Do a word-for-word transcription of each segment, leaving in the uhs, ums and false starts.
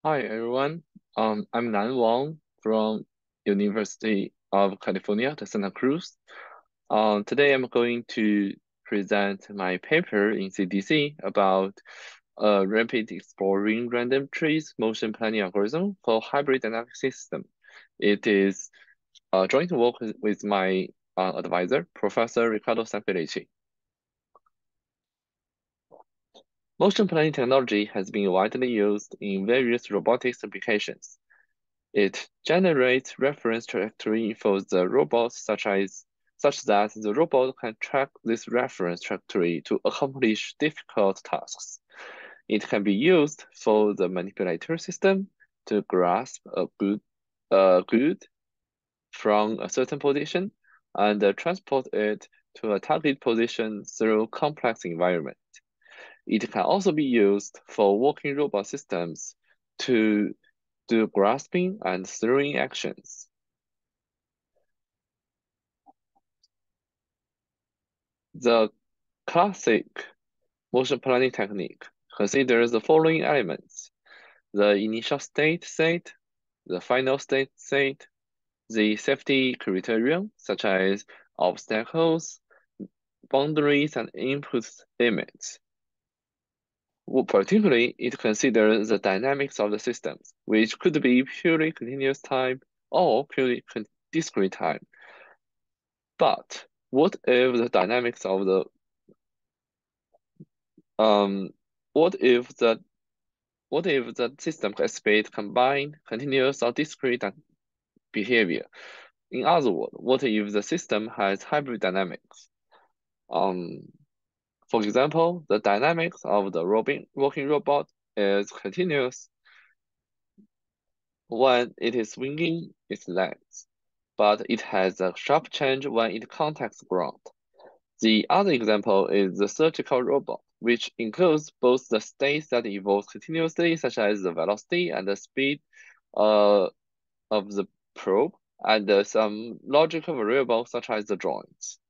Hi everyone. Um, I'm Nan Wang from University of California, the Santa Cruz. Um, today I'm going to present my paper in C D C about a rapid exploring random trees motion planning algorithm for hybrid dynamic system. It is a joint work with, with my uh, advisor, Professor Ricardo Sanfelice. Motion planning technology has been widely used in various robotics applications. It generates reference trajectory for the robot such as such that the robot can track this reference trajectory to accomplish difficult tasks. It can be used for the manipulator system to grasp a good, a good from a certain position and uh, transport it to a target position through complex environment. It can also be used for walking robot systems to do grasping and throwing actions. The classic motion planning technique considers the following elements: the initial state set, the final state set, the safety criterion, such as obstacles, boundaries, and input limits. Well, particularly, it considers the dynamics of the systems, which could be purely continuous time or purely discrete time. But what if the dynamics of the um what if the what if the system exhibit combined continuous or discrete behavior? In other words, what if the system has hybrid dynamics? Um, for example, the dynamics of the robin, walking robot is continuous when it is swinging its legs, but it has a sharp change when it contacts ground. The other example is the surgical robot, which includes both the states that evolve continuously, such as the velocity and the speed uh, of the probe, and uh, some logical variables such as the joints.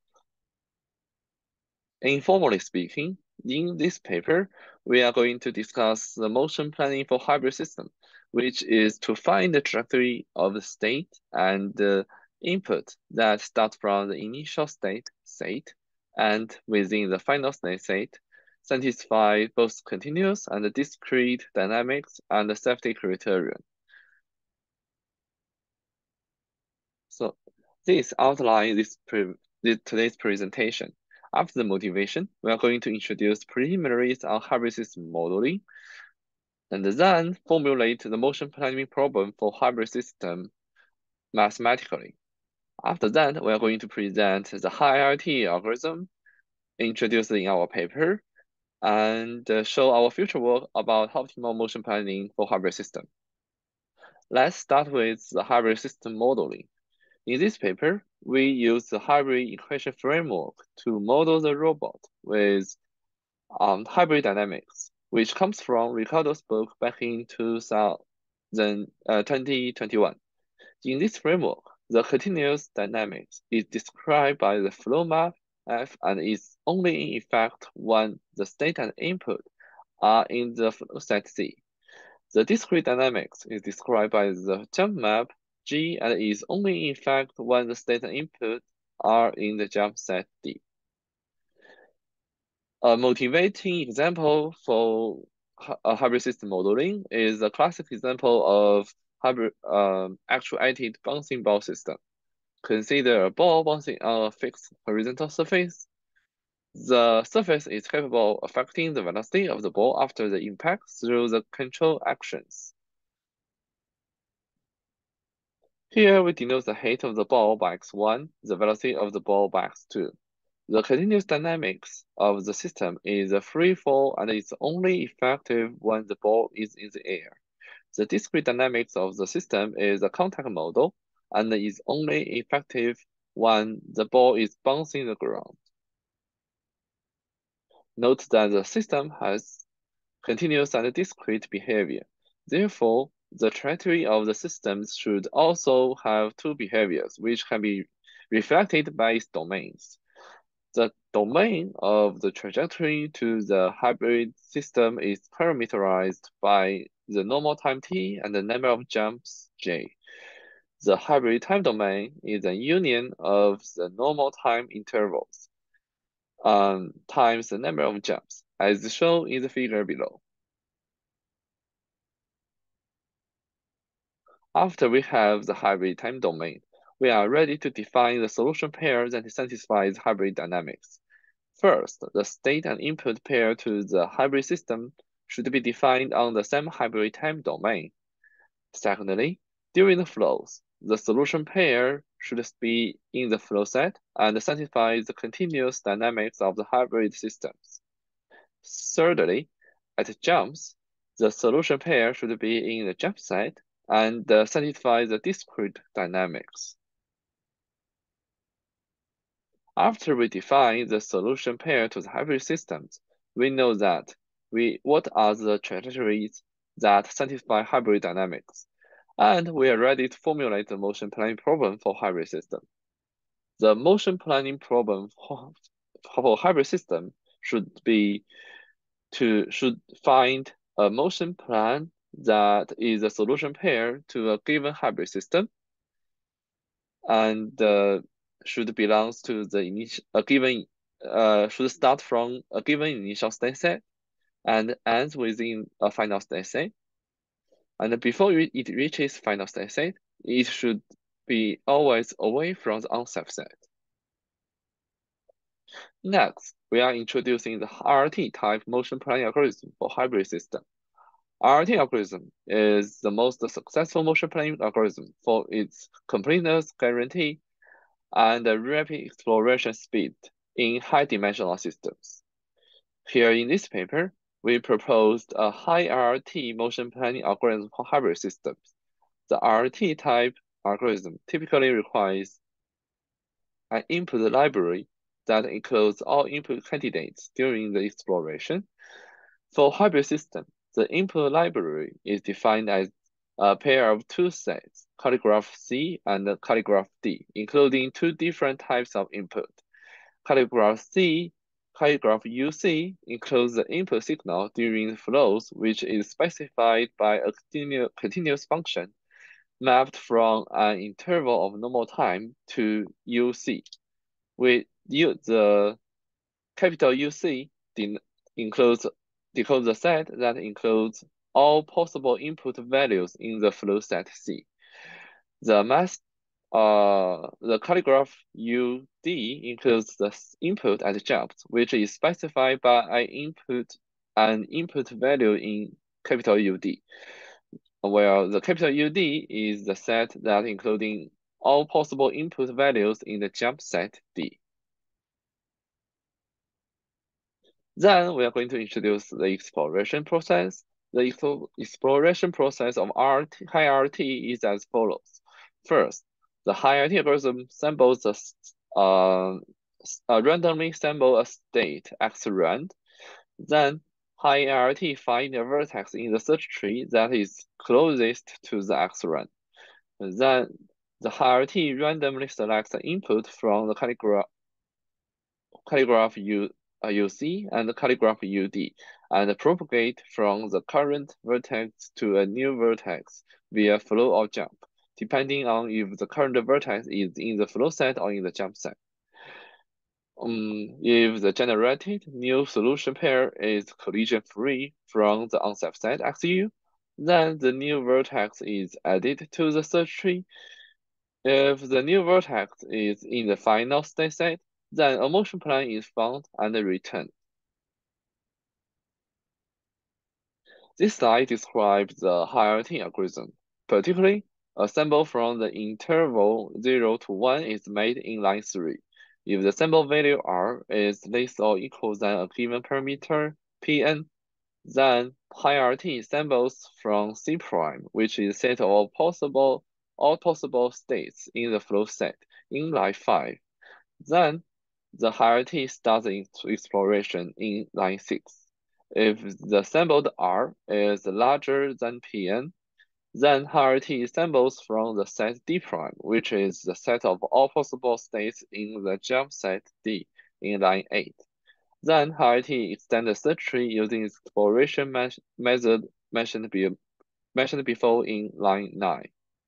Informally speaking, in this paper, we are going to discuss the motion planning for hybrid system, which is to find the trajectory of the state and the input that start from the initial state state and within the final state state, satisfy both continuous and discrete dynamics and the safety criterion. So this outlines this, pre this today's presentation. After the motivation, we are going to introduce preliminaries on hybrid system modeling, and then formulate the motion planning problem for hybrid system mathematically. After that, we are going to present the hierarchy algorithm introduced in our paper, and uh, show our future work about optimal motion planning for hybrid system. Let's start with the hybrid system modeling. In this paper, we use the hybrid equation framework to model the robot with um, hybrid dynamics, which comes from Ricardo's book back in two thousand, uh, twenty twenty-one. In this framework, the continuous dynamics is described by the flow map F and is only in effect when the state and input are in the flow set C. The discrete dynamics is described by the jump map G and is only in effect when the state and input are in the jump set D. A motivating example for a hybrid system modeling is a classic example of hybrid um, actuated bouncing ball system. Consider a ball bouncing on a fixed horizontal surface. The surface is capable of affecting the velocity of the ball after the impact through the control actions. Here we denote the height of the ball by x one, the velocity of the ball by x two. The continuous dynamics of the system is a free fall and is only effective when the ball is in the air. The discrete dynamics of the system is a contact model and is only effective when the ball is bouncing the ground. Note that the system has continuous and discrete behavior. Therefore, the trajectory of the system should also have two behaviors, which can be reflected by its domains. The domain of the trajectory to the hybrid system is parameterized by the normal time t and the number of jumps j. The hybrid time domain is a union of the normal time intervals um, times the number of jumps, as shown in the figure below. After we have the hybrid time domain, we are ready to define the solution pair that satisfies hybrid dynamics. First, the state and input pair to the hybrid system should be defined on the same hybrid time domain. Secondly, during the flows, the solution pair should be in the flow set and satisfy the continuous dynamics of the hybrid systems. Thirdly, at jumps, the solution pair should be in the jump set and uh, satisfy the discrete dynamics. After we define the solution pair to the hybrid systems, we know that we what are the trajectories that satisfy hybrid dynamics, and we are ready to formulate the motion planning problem for hybrid system. The motion planning problem for, for hybrid system should be to should find a motion plan that is a solution pair to a given hybrid system and uh, should belongs to the initial a given uh should start from a given initial state set and ends within a final state set. And before it reaches final state set, it should be always away from the unsafe set. Next, we are introducing the R T type motion planning algorithm for hybrid system. R T algorithm is the most successful motion planning algorithm for its completeness guarantee and rapid exploration speed in high-dimensional systems. Here in this paper, we proposed a high R T motion planning algorithm for hybrid systems. The R T type algorithm typically requires an input library that includes all input candidates during the exploration. For hybrid system, the input library is defined as a pair of two sets, calligraph C and calligraph D, including two different types of input. Calligraph C, calligraph U C includes the input signal during the flows, which is specified by a continu continuous function mapped from an interval of normal time to U C. We use the capital U C includes decodes the set that includes all possible input values in the flow set C. The mass, uh, the calligraph U D includes the input at jumps, which is specified by an input an input value in capital U D, where the capital U D is the set that including all possible input values in the jump set D. Then we are going to introduce the exploration process. The exploration process of R T, high R T is as follows. First, the high R T algorithm samples the uh, uh, randomly sample a state x rand. Then high R T find a vertex in the search tree that is closest to the x rand. Then the high R T randomly selects an input from the calligraph calligraph U, uh, U C and calligraph U D and propagate from the current vertex to a new vertex via flow or jump, depending on if the current vertex is in the flow set or in the jump set. Um, if the generated new solution pair is collision-free from the unsafe set X U, then the new vertex is added to the search tree. If the new vertex is in the final state set, then a motion plan is found and returned. This slide describes the hierarchy algorithm. Particularly, a sample from the interval zero to one is made in line three. If the sample value R is less or equal than a given parameter Pn, then hierarchy samples from C prime, which is set of possible all possible states in the flow set in line five. Then the hierarchy starts its exploration in line six. If the sampled R is larger than Pn, then hierarchy samples from the set D prime, which is the set of all possible states in the jump set D in line eight. Then hierarchy extend the search tree using exploration method mentioned, be mentioned before in line nine.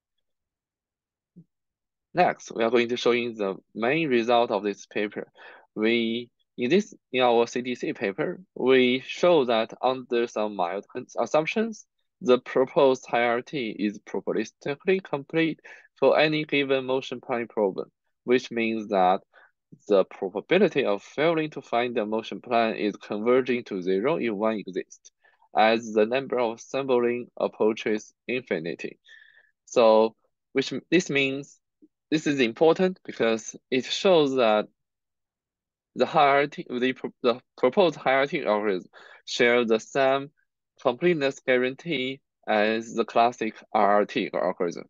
Next, we are going to show you the main result of this paper. We in this in our C D C paper, we show that under some mild assumptions, the proposed hierarchy is probabilistically complete for any given motion planning problem, which means that the probability of failing to find the motion plan is converging to zero if one exists, as the number of sampling approaches infinity. So, which this means this is important because it shows that the hierarchy, the, the proposed hierarchy algorithm share the same completeness guarantee as the classic R R T algorithm.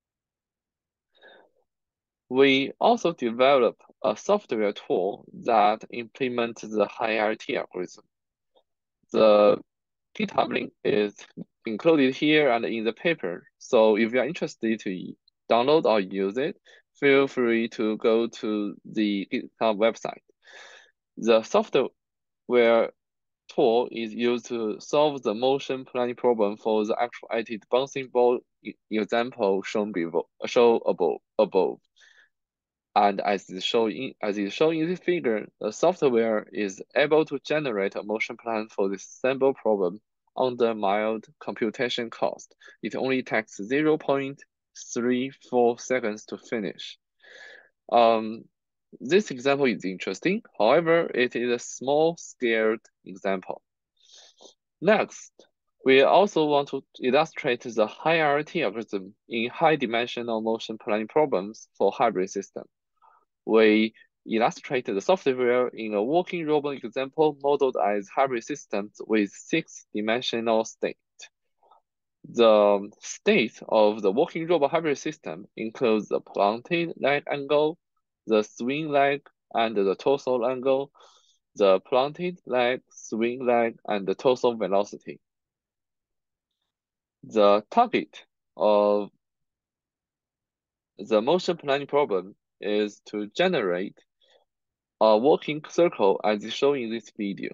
We also developed a software tool that implements the hierarchy algorithm. The GitHub link is included here and in the paper. So if you are interested to download or use it, feel free to go to the GitHub website. The software tool is used to solve the motion planning problem for the actuated bouncing ball example shown below, shown above. above. And as is shown in as is shown in this figure, the software is able to generate a motion plan for this sample problem under mild computation cost. It only takes zero point three four seconds to finish. Um, this example is interesting. However, it is a small-scaled example. Next, we also want to illustrate the hierarchy algorithm in high-dimensional motion planning problems for hybrid systems. We illustrate the software in a walking robot example modeled as hybrid systems with six-dimensional state. The state of the walking robot hybrid system includes the planted leg angle, the swing leg, and the torso angle, the planted leg, swing leg, and the torso velocity. The target of the motion planning problem is to generate a walking circle as shown in this video.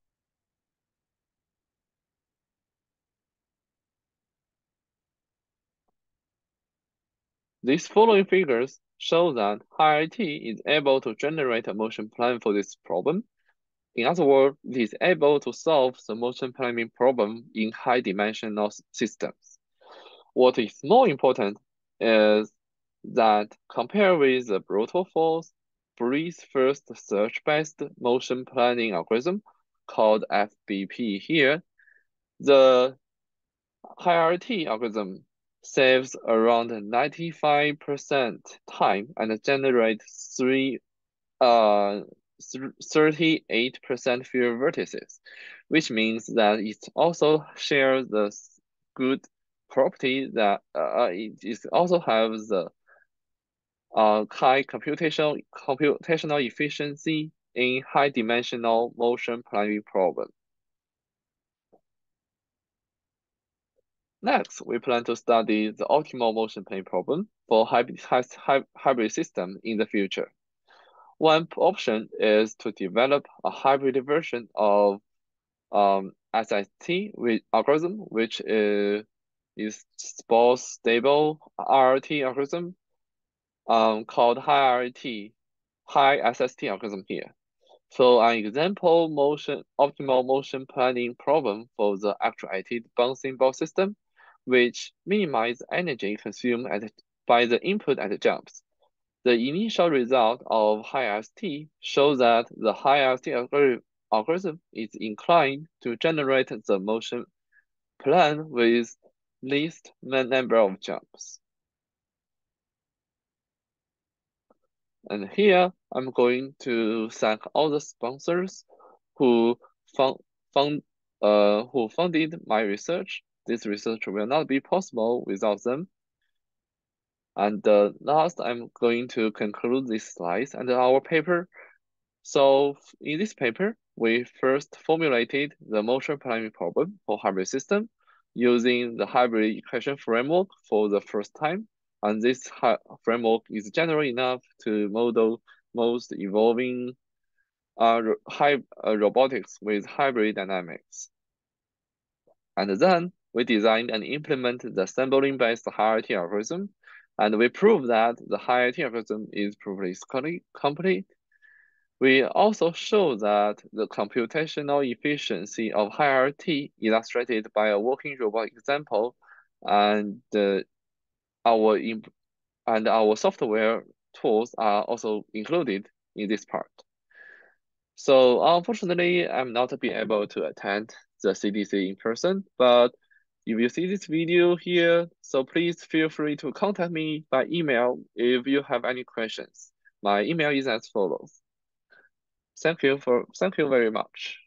These following figures show that hierarchy is able to generate a motion plan for this problem. In other words, it is able to solve the motion planning problem in high-dimensional systems. What is more important is that compared with the brute force breadth-first search-based motion planning algorithm called F B P here, the hierarchy algorithm saves around ninety-five percent time and generates three uh thirty-eight percent fewer vertices, which means that it also shares the good property that uh, it is also has the uh, high computational computational efficiency in high dimensional motion planning problem. Next, we plan to study the optimal motion planning problem for hybrid, hybrid system in the future. One option is to develop a hybrid version of um, S S T with algorithm, which is, is both stable R R T algorithm um, called high R R T, high S S T algorithm here. So an example motion optimal motion planning problem for the actuated bouncing ball system, which minimize energy consumed at, by the input at jumps. The initial result of high S T shows that the high S T algorithm is inclined to generate the motion plan with least number of jumps. And here I'm going to thank all the sponsors who found, found uh, who funded my research. This research will not be possible without them. And uh, last, I'm going to conclude this slides and our paper. So in this paper, we first formulated the motion planning problem for hybrid system using the hybrid equation framework for the first time. And this framework is general enough to model most evolving uh, high, uh, robotics with hybrid dynamics. And then we designed and implemented the sampling-based hierarchy algorithm, and we proved that the hierarchy algorithm is probabilistically complete. We also show that the computational efficiency of hierarchy illustrated by a working robot example, and uh, our and our software tools are also included in this part. So unfortunately, I'm not be able to attend the C D C in person, but if you see this video here, so please feel free to contact me by email if you have any questions. My email is as follows. Thank you for thank you very much.